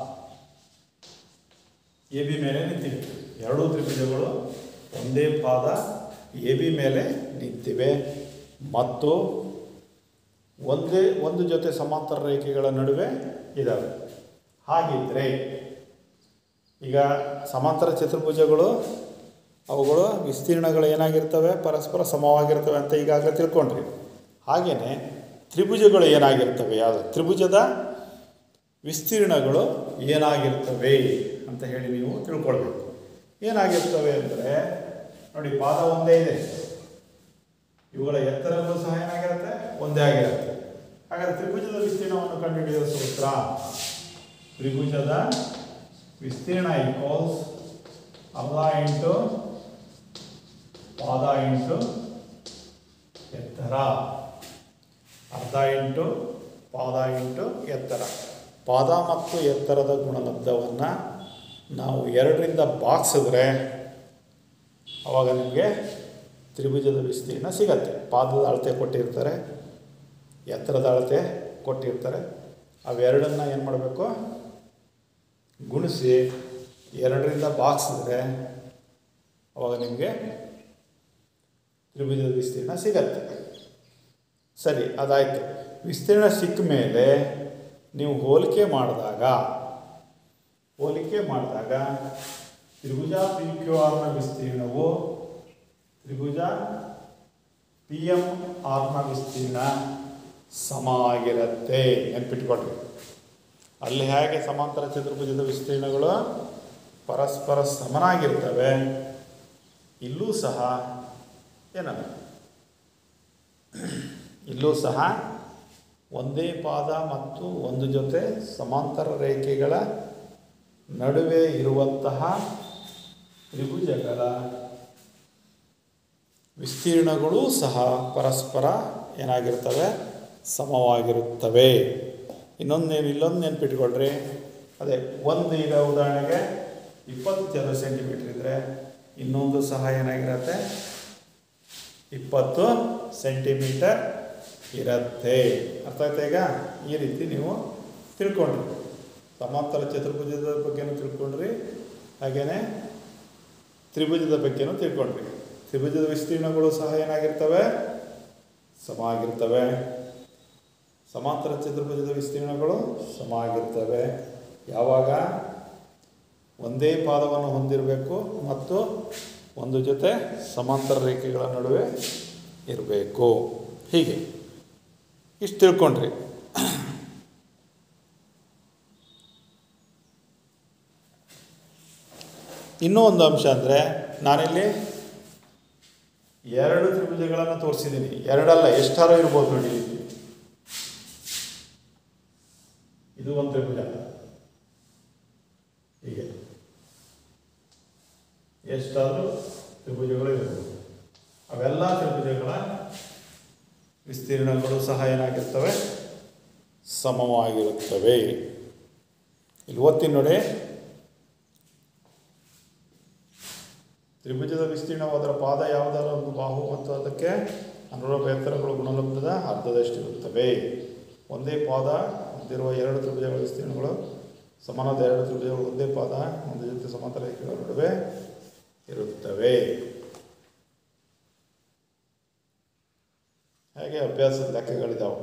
ಎ ಬಿ ಮೇಲೆ ನಿಂತಿವೆ. ಎರಡೂ ತ್ರಿಭುಜಗಳು ಒಂದೇ ಪಾದ ಎ ಬಿ ಮೇಲೆ ನಿಂತಿವೆ ಮತ್ತು ಒಂದೇ ಒಂದು ಜೊತೆ ಸಮಾಂತರ ರೇಖೆಗಳ ನಡುವೆ ಇದ್ದಾವೆ. ಹಾಗಿದ್ದರೆ ಈಗ ಸಮಾಂತರ ಚತುರ್ಭುಜಗಳು ಅವುಗಳು ವಿಸ್ತೀರ್ಣಗಳು ಏನಾಗಿರ್ತವೆ? ಪರಸ್ಪರ ಸಮವಾಗಿರ್ತವೆ ಅಂತ ಈಗಾಗಲೇ ತಿಳ್ಕೊಂಡ್ರಿ. ಹಾಗೆಯೇ ತ್ರಿಭುಜಗಳು ಏನಾಗಿರ್ತವೆ? ಯಾವುದು ತ್ರಿಭುಜದ ವಿಸ್ತೀರ್ಣಗಳು ಏನಾಗಿರ್ತವೆ ಅಂತ ಹೇಳಿ ನೀವು ತಿಳ್ಕೊಳ್ಬೇಕು. ಏನಾಗಿರ್ತವೆ ಅಂದರೆ, ನೋಡಿ, ಪಾದ ಒಂದೇ ಇದೆ, ಇವುಗಳ ಎತ್ತರಗಳು ಸಹ ಏನಾಗಿರುತ್ತೆ? ಒಂದೇ ಆಗಿರುತ್ತೆ. ಹಾಗಾದರೆ ತ್ರಿಭುಜದ ವಿಸ್ತೀರ್ಣವನ್ನು ಕಂಡುಹಿಡಿಯುವ ಸೂತ್ರ ತ್ರಿಭುಜದ ವಿಸ್ತೀರ್ಣ ಈಕ್ವಲ್ಸ್ ಅರ್ಧ ಇಂಟು ಪಾದ ಇಂಟು ಎತ್ತರ. ಅರ್ಧ ಇಂಟು ಪಾದ ಇಂಟು ಎತ್ತರ. ಪಾದ ಮತ್ತು ಎತ್ತರದ ಗುಣಲಬ್ಧವನ್ನು ನಾವು ಎರಡರಿಂದ ಭಾಗಿಸಿದ್ರೆ ಆವಾಗ ನಿಮಗೆ ತ್ರಿಭುಜದ ವಿಸ್ತೀರ್ಣ ಸಿಗತ್ತೆ. ಪಾದದ ಅಳತೆ ಕೊಟ್ಟಿರ್ತಾರೆ, ಎತ್ತರದ ಅಳತೆ ಕೊಟ್ಟಿರ್ತಾರೆ. ಅವೆರಡನ್ನು ಏನು ಮಾಡಬೇಕು? ಗುಣಿಸಿ ಎರಡರಿಂದ ಭಾಗಿಸಿದ್ರೆ ಆವಾಗ ನಿಮಗೆ ತ್ರಿಭುಜದ ವಿಸ್ತೀರ್ಣ ಸಿಗತ್ತೆ. ಸರಿ, ಅದಾಯಿತು. ವಿಸ್ತೀರ್ಣ ಸಿಕ್ಕ ಮೇಲೆ ನೀವು ಹೋಲಿಕೆ ಮಾಡಿದಾಗ ಹೋಲಿಕೆ ಮಾಡಿದಾಗ ತ್ರಿಭುಜ ಪಿ ಕ್ಯೂ ಆರ್ನ ವಿಸ್ತೀರ್ಣವು ತ್ರಿಭುಜ ಪಿ ಎಂ ಆರ್ನ ವಿಸ್ತೀರ್ಣ ಸಮ ಆಗಿರುತ್ತೆ. ನೆನ್ಪಿಟ್ಕೊಳ್ರಿ, ಅಲ್ಲಿ ಹೇಗೆ ಸಮಾಂತರ ಚತುರ್ಭುಜದ ವಿಸ್ತೀರ್ಣಗಳು ಪರಸ್ಪರ ಸಮನಾಗಿರ್ತವೆ, ಇಲ್ಲೂ ಸಹ ಏನಲ್ಲ ಇಲ್ಲೂ ಸಹ ಒಂದೇ ಪಾದ ಮತ್ತು ಒಂದು ಜೊತೆ ಸಮಾಂತರ ರೇಖೆಗಳ ನಡುವೆ ಇರುವಂತಹ ತ್ರಿಭುಜಗಳ ವಿಸ್ತೀರ್ಣಗಳೂ ಸಹ ಪರಸ್ಪರ ಏನಾಗಿರ್ತವೆ? ಸಮವಾಗಿರುತ್ತವೆ. ಇನ್ನೊಂದು ಇಲ್ಲೊಂದು ನೆನ್ಪಿಟ್ಕೊಳ್ರಿ, ಅದೇ ಒಂದು ಈಗ ಉದಾಹರಣೆಗೆ ಇಪ್ಪತ್ತು ಚದರ ಸೆಂಟಿಮೀಟ್ರ್ ಇದ್ದರೆ ಇನ್ನೊಂದು ಸಹ ಏನಾಗಿರುತ್ತೆ, ಇಪ್ಪತ್ತು ಸೆಂಟಿಮೀಟರ್ ಇರುತ್ತೆ. ಅರ್ಥ ಆಯ್ತಾ? ಈಗ ಈ ರೀತಿ ನೀವು ತಿಳ್ಕೊಂಡ್ರಿ, ಸಮಾಂತರ ಚತುರ್ಭುಜದ ಬಗ್ಗೆನೂ ತಿಳ್ಕೊಂಡ್ರಿ, ಹಾಗೆಯೇ ತ್ರಿಭುಜದ ಬಗ್ಗೆನೂ ತಿಳ್ಕೊಂಡ್ರಿ. ತ್ರಿಭುಜದ ವಿಸ್ತೀರ್ಣಗಳು ಸಹ ಏನಾಗಿರ್ತವೆ, ಸಮ ಆಗಿರ್ತವೆ. ಸಮಾಂತರ ಚತುರ್ಭುಜದ ವಿಸ್ತೀರ್ಣಗಳು ಸಮ ಆಗಿರ್ತವೆ. ಯಾವಾಗ ಒಂದೇ ಪಾದವನ್ನು ಹೊಂದಿರಬೇಕು ಮತ್ತು ಒಂದು ಜೊತೆ ಸಮಾಂತರ ರೇಖೆಗಳ ನಡುವೆ ಇರಬೇಕು. ಹೀಗೆ ಇಷ್ಟು ತಿಳ್ಕೊಂಡ್ರಿ. ಇನ್ನೂ ಒಂದು ಅಂಶ ಅಂದರೆ, ನಾನಿಲ್ಲಿ ಎರಡು ತ್ರಿಭುಜಗಳನ್ನು ತೋರಿಸಿದ್ದೀನಿ. ಎರಡಲ್ಲ, ಎಷ್ಟಾರು ಇರ್ಬೋದು ನೋಡಿ. ಇದು ಒಂದು ತ್ರಿಭುಜ, ಹೀಗೆ ಎಷ್ಟಾದರೂ ತ್ರಿಭುಜಗಳು ಇರ್ಬೋದು. ಅವೆಲ್ಲ ತ್ರಿಭುಜಗಳ ವಿಸ್ತೀರ್ಣಗಳು ಸಹ ಏನಾಗಿರ್ತವೆ, ಸಮವಾಗಿರುತ್ತವೆ. ಇಲ್ಲಿ ಓದ್ತೀನಿ ನೋಡಿ. ತ್ರಿಭುಜದ ವಿಸ್ತೀರ್ಣವು ಅದರ ಪಾದ ಯಾವುದರ ಒಂದು ಬಾಹು ಮತ್ತು ಅದಕ್ಕೆ ಅನುರೂಪ ಎತ್ತರಗಳು ಗುಣಲಬ್ಧದ ಅರ್ಧದಷ್ಟಿರುತ್ತವೆ. ಒಂದೇ ಪಾದ ಹೊಂದಿರುವ ಎರಡು ತ್ರಿಭುಜಗಳ ವಿಸ್ತೀರ್ಣಗಳು ಸಮಾನವಾದ ಎರಡು ತ್ರಿಭುಜಗಳು ಒಂದೇ ಪಾದ ಒಂದು ಜೊತೆ ಸಮಾಂತರ ರೇಖೆಗಳ ನಡುವೆ ಇರುತ್ತವೆ. ಹಾಗೆ ಅಭ್ಯಾಸದ ಲೆಕ್ಕಗಳಿದ್ದಾವೆ.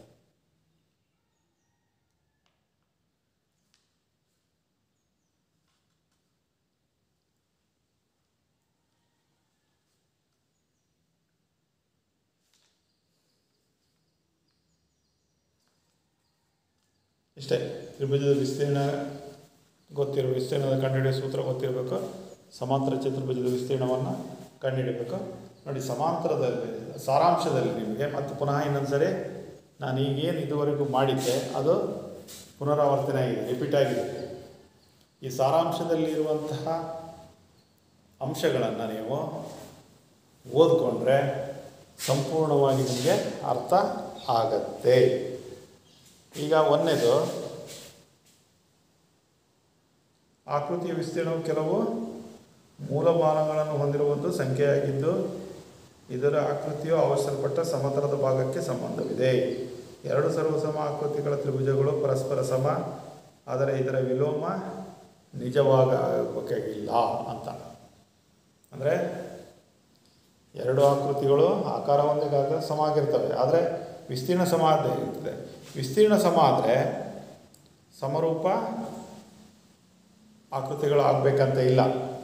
ಇಷ್ಟೇ. ತ್ರಿಭುಜದ ವಿಸ್ತೀರ್ಣ ಗೊತ್ತಿರುವ ವಿಸ್ತೀರ್ಣದ ಕಂಡುಹಿಡಿಯುವ ಸೂತ್ರ ಗೊತ್ತಿರಬೇಕು. ಸಮಾಂತರ ಚತುರ್ಭುಜದ ವಿಸ್ತೀರ್ಣವನ್ನು ಕಂಡುಹಿಡಬೇಕು. ನೋಡಿ, ಸಮಾಂತರದಲ್ಲಿ ಸಾರಾಂಶದಲ್ಲಿ ನಿಮಗೆ ಮತ್ತು ಪುನಃ ಇನ್ನೊಂದು ಸರಿ ನಾನು ಈಗೇನು ಇದುವರೆಗೂ ಮಾಡಿದ್ದೆ ಅದು ಪುನರಾವರ್ತನೆ ಆಗಿದೆ, ರಿಪೀಟ್ ಆಗಿದೆ. ಈ ಸಾರಾಂಶದಲ್ಲಿರುವಂತಹ ಅಂಶಗಳನ್ನು ನೀವು ಓದ್ಕೊಂಡ್ರೆ ಸಂಪೂರ್ಣವಾಗಿ ನಿಮಗೆ ಅರ್ಥ ಆಗತ್ತೆ. ಈಗ ಒಂದನೇದು, ಆಕೃತಿಯ ವಿಸ್ತೀರ್ಣವು ಕೆಲವು ಮೂಲಮಾನಗಳನ್ನು ಹೊಂದಿರುವ ಒಂದು ಸಂಖ್ಯೆಯಾಗಿದ್ದು ಇದರ ಆಕೃತಿಯು ಆವರಿಸಲ್ಪಟ್ಟ ಸಮತಲದ ಭಾಗಕ್ಕೆ ಸಂಬಂಧವಿದೆ. ಎರಡು ಸರ್ವಸಮ ಆಕೃತಿಗಳ ತ್ರಿಭುಜಗಳು ಪರಸ್ಪರ ಸಮ, ಆದರೆ ಇದರ ವಿಲೋಮ ನಿಜವಾಗಬೇಕಾಗಿಲ್ಲ ಅಂತ. ಅಂದರೆ ಎರಡು ಆಕೃತಿಗಳು ಆಕಾರ ಒಂದಿಗಾಗ ಸಮ ಆಗಿರ್ತವೆ, ಆದರೆ ವಿಸ್ತೀರ್ಣ ಸಮ ಇರ್ತದೆ. ವಿಸ್ತೀರ್ಣ ಸಮ ಆದರೆ ಸಮರೂಪ ಆಕೃತಿಗಳು ಆಗಬೇಕಂತ ಇಲ್ಲ.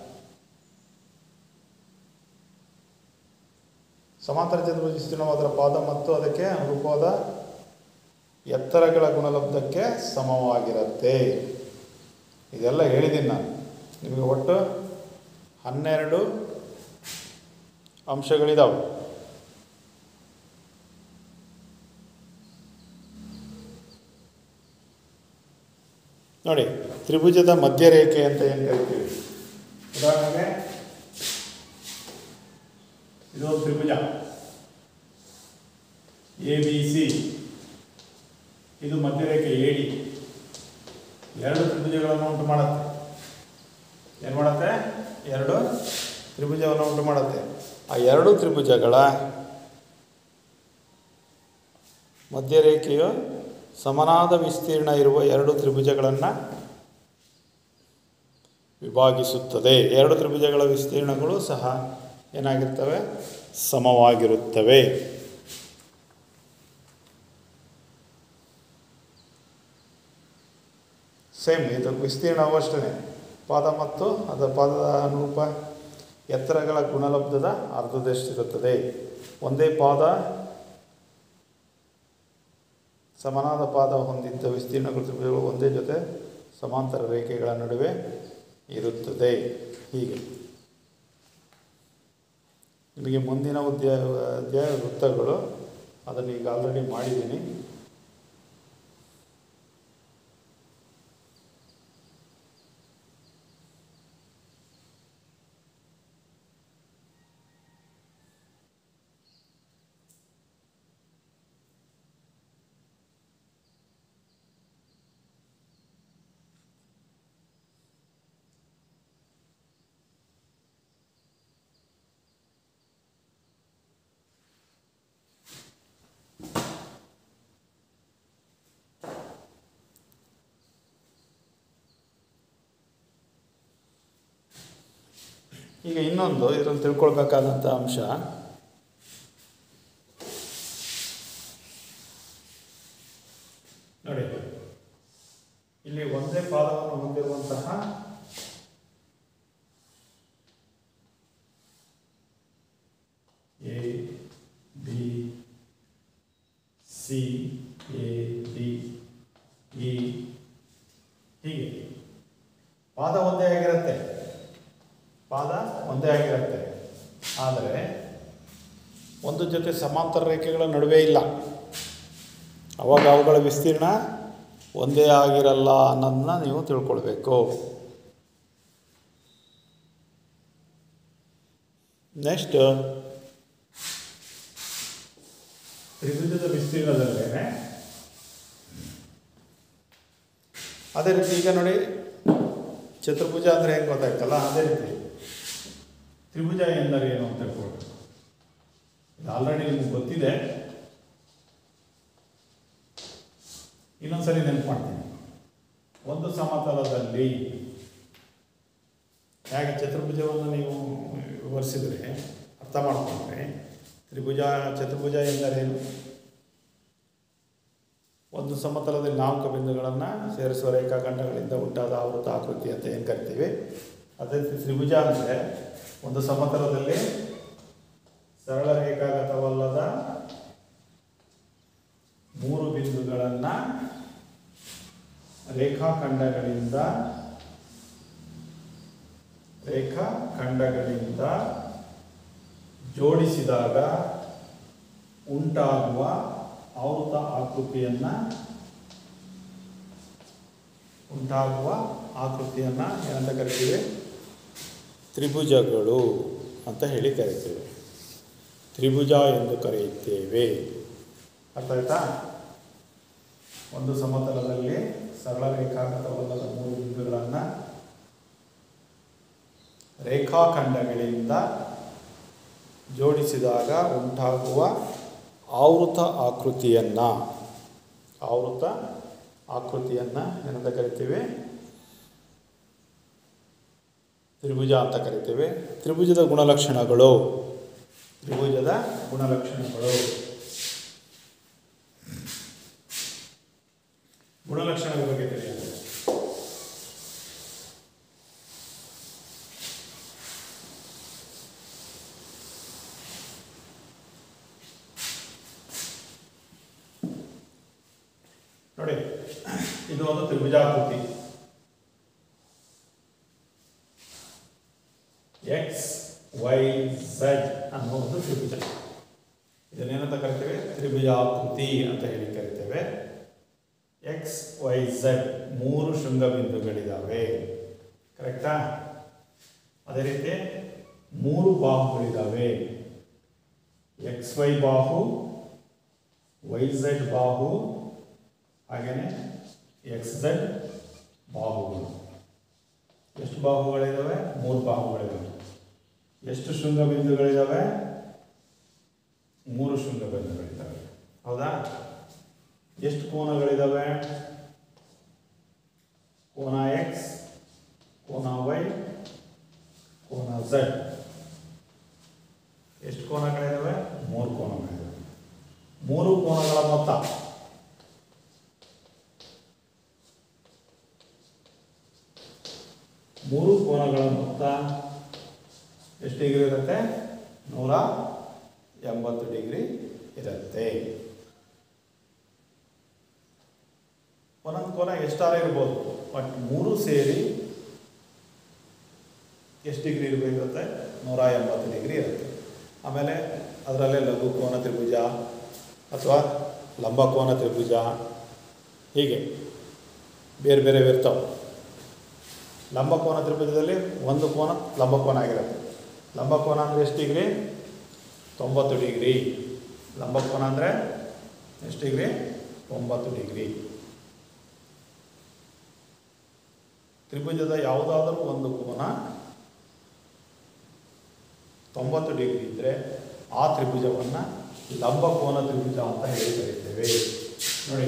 ಸಮಾಂತರ ಚತುರ್ಭುಜ ವಿಸ್ತೀರ್ಣವು ಅದರ ಪಾದ ಮತ್ತು ಅದಕ್ಕೆ ಅನುರೂಪವಾದ ಎತ್ತರಗಳ ಗುಣಲಬ್ಧಕ್ಕೆ ಸಮವಾಗಿರುತ್ತೆ. ಇದೆಲ್ಲ ಹೇಳಿದ್ದೀನಿ ನಾನು ನಿಮಗೆ. ಒಟ್ಟು ಹನ್ನೆರಡು ಅಂಶಗಳಿದ್ದಾವೆ. ನೋಡಿ, ತ್ರಿಭುಜದ ಮಧ್ಯರೇಖೆ ಅಂತ ಏನು ಕರಿತೀವಿ. ಉದಾಹರಣೆಗೆ ಇದೊಂದು ತ್ರಿಭುಜ ಎ ಬಿ ಸಿ, ಇದು ಮಧ್ಯರೇಖೆ ಎ ಡಿ. ಎರಡು ತ್ರಿಭುಜಗಳನ್ನು ಉಂಟು ಮಾಡುತ್ತೆ. ಏನು ಮಾಡುತ್ತೆ? ಎರಡು ತ್ರಿಭುಜವನ್ನು ಉಂಟು ಮಾಡುತ್ತೆ. ಆ ಎರಡು ತ್ರಿಭುಜಗಳ ಮಧ್ಯರೇಖೆಯು ಸಮನಾದ ವಿಸ್ತೀರ್ಣ ಇರುವ ಎರಡು ತ್ರಿಭುಜಗಳನ್ನು ವಿಭಾಗಿಸುತ್ತದೆ. ಎರಡು ತ್ರಿಭುಜಗಳ ವಿಸ್ತೀರ್ಣಗಳು ಸಹ ಏನಾಗಿರ್ತವೆ? ಸಮವಾಗಿರುತ್ತವೆ. ಸೇಮ್ ಇದು ವಿಸ್ತೀರ್ಣವೂ ಅಷ್ಟೇ. ಪಾದ ಮತ್ತು ಅದರ ಪಾದದ ಅನುರೂಪ ಎತ್ತರಗಳ ಗುಣಲಬ್ಧದ ಅರ್ಧದಷ್ಟಿರುತ್ತದೆ. ಒಂದೇ ಪಾದ ಸಮನಾದ ಪಾದ ಹೊಂದಿದ್ದ ವಿಸ್ತೀರ್ಣಗಳು ತ್ರಿಭುಜಗಳು ಒಂದೇ ಜೊತೆ ಸಮಾಂತರ ರೇಖೆಗಳ ನಡುವೆ ಇರುತ್ತದೆ. ಹೀಗೆ ನಿಮಗೆ ಮುಂದಿನ ಅಧ್ಯಾಯ ಅಧ್ಯಾಯ ವೃತ್ತಗಳು, ಅದನ್ನು ಈಗ ಆಲ್ರೆಡಿ ಮಾಡಿದ್ದೀನಿ. ಈಗ ಇನ್ನೊಂದು ಇದರಲ್ಲಿ ತಿಳ್ಕೊಳ್ಬೇಕಾದಂಥ ಅಂಶ, ನೋಡಿ ಇಲ್ಲಿ ಒಂದೇ ಪಾದವನ್ನು ಹೊಂದಿರುವಂತಹ A B C A D E ಹೀಗೆ ಪಾದ ಒಂದೇ ಆಗಿರುತ್ತೆ, ಪಾದ ಒಂದೇ ಆಗಿರುತ್ತೆ. ಆದರೆ ಒಂದು ಜೊತೆ ಸಮಾಂತರ ರೇಖೆಗಳ ನಡುವೆ ಇಲ್ಲ, ಅವಾಗ ಅವುಗಳ ವಿಸ್ತೀರ್ಣ ಒಂದೇ ಆಗಿರಲ್ಲ ಅನ್ನೋದನ್ನ ನೀವು ತಿಳ್ಕೊಳ್ಬೇಕು. ನೆಕ್ಸ್ಟ್ ತ್ರಿಭುಜದ ವಿಸ್ತೀರ್ಣದಲ್ಲೇ ಅದೇ ರೀತಿ ಈಗ ನೋಡಿ ಚತುರ್ಭುಜ ಅಂದರೆ ಹೆಂಗೆ ಗೊತ್ತಾಯ್ತಲ್ಲ, ಅದೇ ರೀತಿ ತ್ರಿಭುಜ ಎಂದರೆ ಏನು ಅಂತ ತಿಳ್ಕೊಳ್ಬೇಕು. ಇದು ಆಲ್ರೆಡಿ ನಿಮ್ಗೆ ಗೊತ್ತಿದೆ, ಇನ್ನೊಂದ್ಸರಿ ನೆನಪು ಮಾಡ್ತೀನಿ. ಒಂದು ಸಮತಲದಲ್ಲಿ ಹೇಗೆ ಚತುರ್ಭುಜವನ್ನು ನೀವು ವಿವರಿಸಿದ್ರೆ ಅರ್ಥ ಮಾಡ್ಕೊಂಡ್ರೆ, ತ್ರಿಭುಜ ಚತುರ್ಭುಜ ಎಂದರೇನು? ಒಂದು ಸಮತಲದಲ್ಲಿ ನಾಲ್ಕು ಬಿಂದುಗಳನ್ನು ಸೇರಿಸುವ ರೇಖಾಖಂಡಗಳಿಂದ ಉಂಟಾದ ಆವೃತ ಆಕೃತಿ ಅಂತ ಏನು ಕರಿತೀವಿ. ಅದೇ ತ್ರಿಭುಜ ಅಂದರೆ ಒಂದು ಸಮತಲದಲ್ಲಿ ಸರಳ ರೇಖಾಗತವಲ್ಲದ ಮೂರು ಬಿಂದುಗಳನ್ನು ರೇಖಾಖಂಡಗಳಿಂದ ರೇಖಾಖಂಡಗಳಿಂದ ಜೋಡಿಸಿದಾಗ ಉಂಟಾಗುವ ಆವೃತ ಆಕೃತಿಯನ್ನು ಉಂಟಾಗುವ ಆಕೃತಿಯನ್ನು ಏನಂತ ಕರಿತೀವಿ? ತ್ರಿಭುಜಗಳು ಅಂತ ಹೇಳಿ ಕರಿತೀವಿ, ತ್ರಿಭುಜ ಎಂದು ಕರೆಯುತ್ತೇವೆ. ಅರ್ಥ ಆಯ್ತಾ? ಒಂದು ಸಮತಲದಲ್ಲಿ ಸರಳ ರೇಖಾಗತವಲ್ಲದ ಮೂರು ಬಿಂದುಗಳನ್ನು ರೇಖಾಖಂಡಗಳಿಂದ ಜೋಡಿಸಿದಾಗ ಉಂಟಾಗುವ ಆವೃತ ಆಕೃತಿಯನ್ನು ಆವೃತ ಆಕೃತಿಯನ್ನು ಏನಂತ ಕರಿತೀವಿ? ತ್ರಿಭುಜ ಅಂತ ಕರಿತೀವಿ. ತ್ರಿಭುಜದ ಗುಣಲಕ್ಷಣಗಳು ತ್ರಿಭುಜದ ಗುಣಲಕ್ಷಣಗಳು ಗುಣಲಕ್ಷಣಗಳ ಬಗ್ಗೆ ತಿಳಿಯೋದು. ನೋಡಿ, ಇದು ಒಂದು ತ್ರಿಭುಜಾಕೃತಿ. ಎಕ್ಸ್ ವೈ ಝೆಡ್ ಅನ್ನೋ ಒಂದು ತ್ರಿಭುಜ. ಇದನ್ನೇನಂತ ಕರಿತೇವೆ? ತ್ರಿಭುಜಾಕೃತಿ ಅಂತ ಹೇಳಿ ಕರಿತೇವೆ. ಎಕ್ಸ್ ವೈ ಝೆಡ್ ಮೂರು ಶೃಂಗಬಿಂದುಗಳಿದ್ದಾವೆ, ಕರೆಕ್ಟಾ? ಅದೇ ರೀತಿ ಮೂರು ಬಾಹುಗಳಿದ್ದಾವೆ. ಎಕ್ಸ್ ವೈ ಬಾಹು, ವೈ ಝೆಡ್ ಬಾಹು, ಹಾಗೆಯೇ ಎಕ್ಸ್ ಝೆಡ್ ಬಾಹುಗಳು. ಎಷ್ಟು ಬಾಹುಗಳಿದ್ದಾವೆ? ಮೂರು ಬಾಹುಗಳಿದ್ದಾವೆ. ಎಷ್ಟು ಶೃಂಗಬಿಂದುಗಳಿದ್ದಾವೆ? ಮೂರು ಶೃಂಗಬಿಂದುಗಳಿದ್ದಾವೆ. ಹೌದಾ? ಎಷ್ಟು ಕೋನಗಳಿದ್ದಾವೆ? ಕೋನ ಎಕ್ಸ್, ಕೋನ ವೈ, ಕೋನ ಝೆಡ್. ಎಷ್ಟು ಕೋನಗಳಿದ್ದಾವೆ? ಮೂರು ಕೋನಗಳಿದ್ದಾವೆ. ಮೂರು ಕೋನಗಳ ಮೊತ್ತ ಮೂರು ಕೋನಗಳ ಮೊತ್ತ ಎಷ್ಟು ಡಿಗ್ರಿ ಇರುತ್ತೆ? ನೂರ ಎಂಬತ್ತು ಡಿಗ್ರಿ ಇರುತ್ತೆ. ಒಂದೊಂದು ಕೋನ ಎಷ್ಟಾರ ಇರ್ಬೋದು, ಬಟ್ ಮೂರು ಸೇರಿ ಎಷ್ಟು ಡಿಗ್ರಿ ಇರಬೇಕಿರುತ್ತೆ? ನೂರ ಎಂಬತ್ತು ಡಿಗ್ರಿ ಇರುತ್ತೆ. ಆಮೇಲೆ ಅದರಲ್ಲೇ ಲಘು ಕೋನ ತ್ರಿಭುಜ ಅಥವಾ ಲಂಬಕೋನ ತ್ರಿಭುಜ, ಹೀಗೆ ಬೇರೆ ಬೇರೆ ಇರ್ತಾವೆ. ಲಂಬಕೋನ ತ್ರಿಭುಜದಲ್ಲಿ ಒಂದು ಕೋನ ಲಂಬಕೋನ ಆಗಿರುತ್ತೆ. ಲಂಬಕೋನ ಅಂದರೆ ಎಷ್ಟು ಡಿಗ್ರಿ? ತೊಂಬತ್ತು ಡಿಗ್ರಿ. ಲಂಬಕೋನ ಅಂದರೆ ಎಷ್ಟು ಡಿಗ್ರಿ? ತೊಂಬತ್ತು ಡಿಗ್ರಿ. ತ್ರಿಭುಜದ ಯಾವುದಾದರೂ ಒಂದು ಕೋನ ತೊಂಬತ್ತು ಡಿಗ್ರಿ ಇದ್ದರೆ ಆ ತ್ರಿಭುಜವನ್ನು ಲಂಬಕೋನ ತ್ರಿಭುಜ ಅಂತ ಹೇಳಿ ಕರೀತೇವೆ. ನೋಡಿ,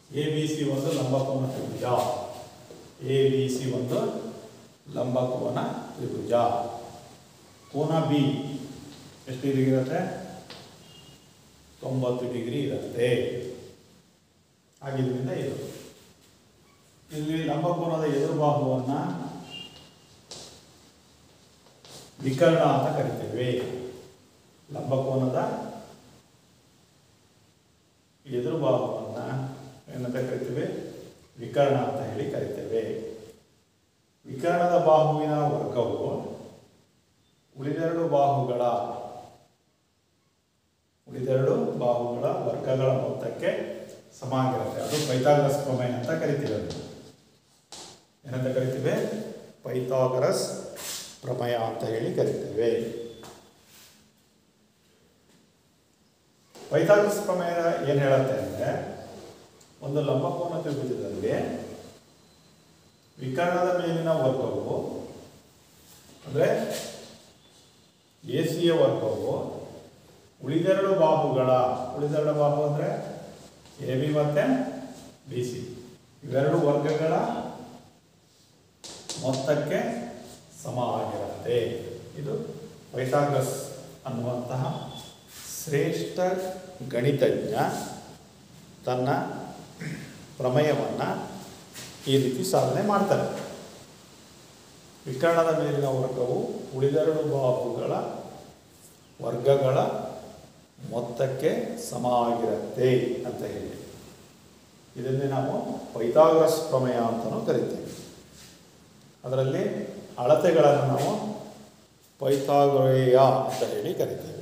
ಎ ಬಿ ಸಿ ಒಂದು ಲಂಬಕೋನ ತ್ರಿಭುಜ. ಎ ಬಿ ಸಿ ಒಂದು ಲಂಬಕೋನ ತ್ರಿಭುಜ. ಕೋನ ಬಿ ಎಷ್ಟು ಡಿಗ್ರಿ ಇರುತ್ತೆ? ತೊಂಬತ್ತು ಡಿಗ್ರಿ ಇರುತ್ತೆ. ಆಗಿದ್ದರಿಂದ ಇದು ಇಲ್ಲಿ ಲಂಬಕೋನದ ಎದುರು ಬಾಹುವನ್ನು ವಿಕರ್ಣ ಅಂತ ಕರಿತೇವೆ. ಲಂಬಕೋನದ ಎದುರು ಬಾಹುವನ್ನು ಏನಂತ ಕರಿತೇವೆ? ವಿಕರ್ಣ ಅಂತ ಹೇಳಿ ಕರಿತೇವೆ. ವಿಕರ್ಣದ ಬಾಹುವಿನ ವರ್ಗವು ಉಳಿದೆರಡು ಬಾಹುಗಳ ಉಳಿದೆರಡು ಬಾಹುಗಳ ವರ್ಗಗಳ ಮೊತ್ತಕ್ಕೆ ಸಮ ಆಗಿರುತ್ತೆ. ಅದು ಪೈಥಾಗರಸ್ ಪ್ರಮೇಯ ಅಂತ ಕರಿತೀವಿ. ಅದು ಏನಂತ ಕರಿತೀವಿ? ಪೈಥಾಗರಸ್ ಪ್ರಮೇಯ ಅಂತ ಹೇಳಿ ಕರಿತೇವೆ. ಪೈಥಾಗರಸ್ ಪ್ರಮೇಯ ಏನು ಹೇಳುತ್ತೆ ಅಂದರೆ, ಒಂದು ಲಂಬಕೋನ ತ್ರಿಭುಜದಲ್ಲಿ ವಿಕರ್ಣದ ಮೇಲಿನ ವರ್ಗವು ಅಂದರೆ ಎ ಸಿಯ ವರ್ಗವು ಉಳಿದೆರಡು ಬಾಹುಗಳ ಉಳಿದೆರಡು ಬಾಹು ಅಂದರೆ ಎ ಬಿ ಮತ್ತು ಬಿ ಸಿ ಇವೆರಡು ವರ್ಗಗಳ ಮೊತ್ತಕ್ಕೆ ಸಮ ಆಗಿರುತ್ತೆ. ಇದು ಪೈಥಾಗರಸ್ ಅನ್ನುವಂತಹ ಶ್ರೇಷ್ಠ ಗಣಿತಜ್ಞ ತನ್ನ ಪ್ರಮೇಯವನ್ನು ಈ ರೀತಿ ಸಾಧನೆ ಮಾಡ್ತಾರೆ. ವಿಕರ್ಣದ ಮೇಲಿನ ವರ್ಗವು ಉಳಿದೆರಡು ಬಾಹುಗಳ ವರ್ಗಗಳ ಮೊತ್ತಕ್ಕೆ ಸಮ ಆಗಿರುತ್ತೆ ಅಂತ ಹೇಳಿ ಇದನ್ನೇ ನಾವು ಪೈಥಾಗರಸ್ ಪ್ರಮೇಯ ಅಂತಲೂ ಕರಿತೀವಿ. ಅದರಲ್ಲಿ ಅಳತೆಗಳನ್ನು ನಾವು ಪೈಥಾಗೊರೆಯ ಅಂತ ಹೇಳಿ ಕರಿತೇವೆ.